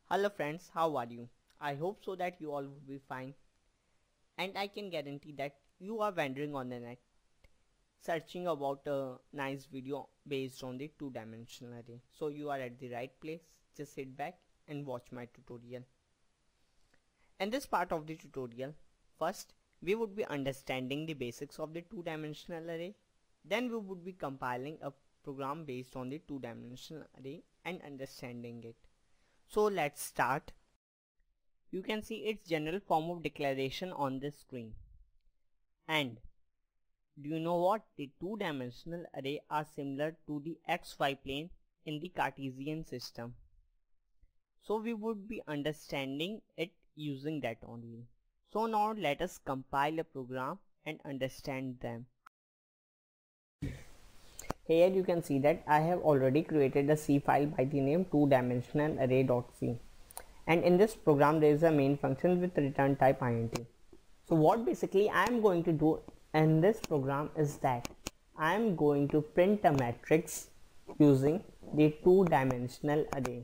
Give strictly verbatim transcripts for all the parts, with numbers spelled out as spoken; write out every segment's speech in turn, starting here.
Hello friends, how are you? I hope so that you all will be fine, and I can guarantee that you are wandering on the net searching about a nice video based on the two-dimensional array. So you are at the right place. Just sit back and watch my tutorial. In this part of the tutorial, first we would be understanding the basics of the two-dimensional array. Then we would be compiling a program based on the two-dimensional array and understanding it. So let's start. You can see its general form of declaration on the screen. And do you know what? The two-dimensional array are similar to the X Y plane in the Cartesian system. So we would be understanding it using that only. So now let us compile a program and understand them. Here you can see that I have already created a C file by the name two-dimensional array.c, and in this program there is a main function with return type int. So what basically I am going to do in this program is that I am going to print a matrix using the two-dimensional array.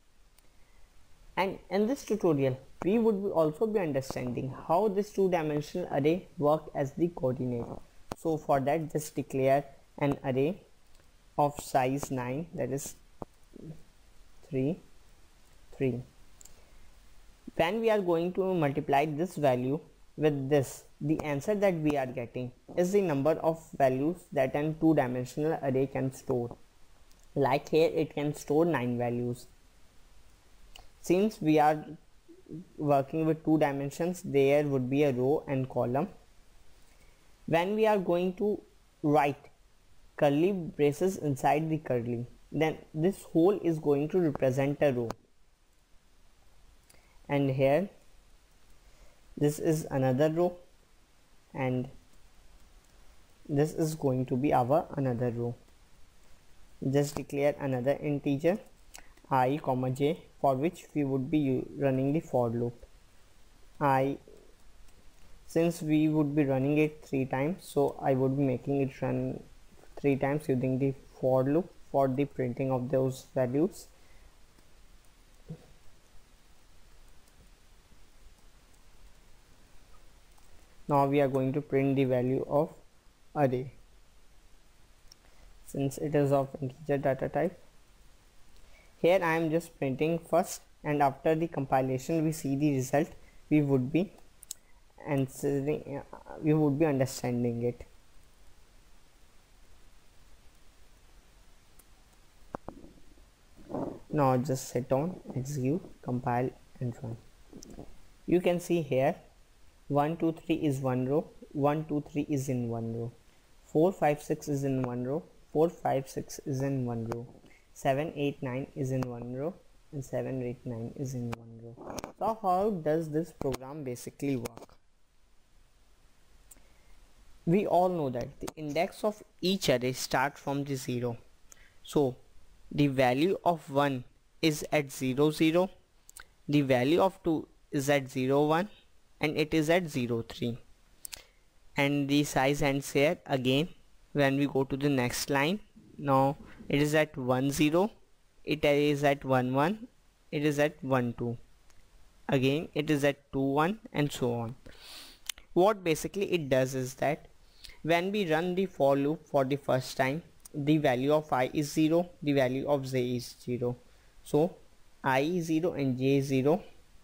And in this tutorial we would be also be understanding how this two-dimensional array work as the coordinate. So for that, just declare an array of size nine, that is three, three. When we are going to multiply this value with this, the answer that we are getting is the number of values that an two-dimensional array can store. Like here it can store nine values. Since we are working with two dimensions, there would be a row and column. When we are going to write curly braces inside the curly, then this whole is going to represent a row, and here this is another row, and this is going to be our another row. Just declare another integer I comma j, for which we would be running the for loop. I, since we would be running it three times, so I would be making it run three times using the for loop for the printing of those values. Now we are going to print the value of array, since it is of integer data type. Here I am just printing first, and after the compilation we see the result, we would be answering, uh, we would be understanding it. Now just sit on, execute, compile and run. You can see here one two three is one row, one two three is in one row, four five six is in one row, four five six is in one row, seven eight nine is in one row, and seven eight nine is in one row. So how does this program basically work? We all know that the index of each array starts from the zero. So the value of one is at zero zero, the value of two is at zero one, and it is at zero three, and the size ends here again. When we go to the next line, now it is at one zero, it is at one one, it is at one two, again it is at two one, and so on. What basically it does is that when we run the for loop for the first time, the value of I is zero, the value of j is zero. So I is zero and j is zero.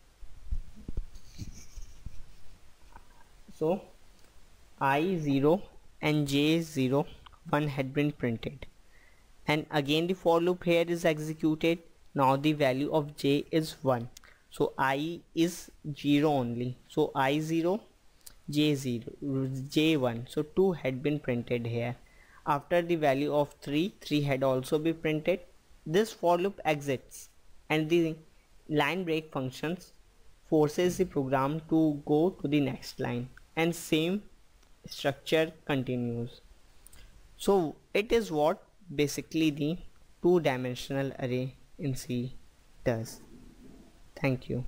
So I is zero and j is zero, one had been printed, and again the for loop here is executed. Now the value of j is one, so I is zero only, so I zero, j zero, j one, so two had been printed here. After the value of three, three had also been printed. This for loop exits, and the line break functions forces the program to go to the next line, and same structure continues. So it is what basically the two-dimensional array in C does. Thank you.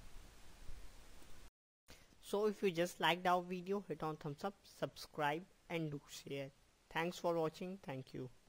So if you just liked our video, hit on thumbs up, subscribe and do share. Thanks for watching. Thank you.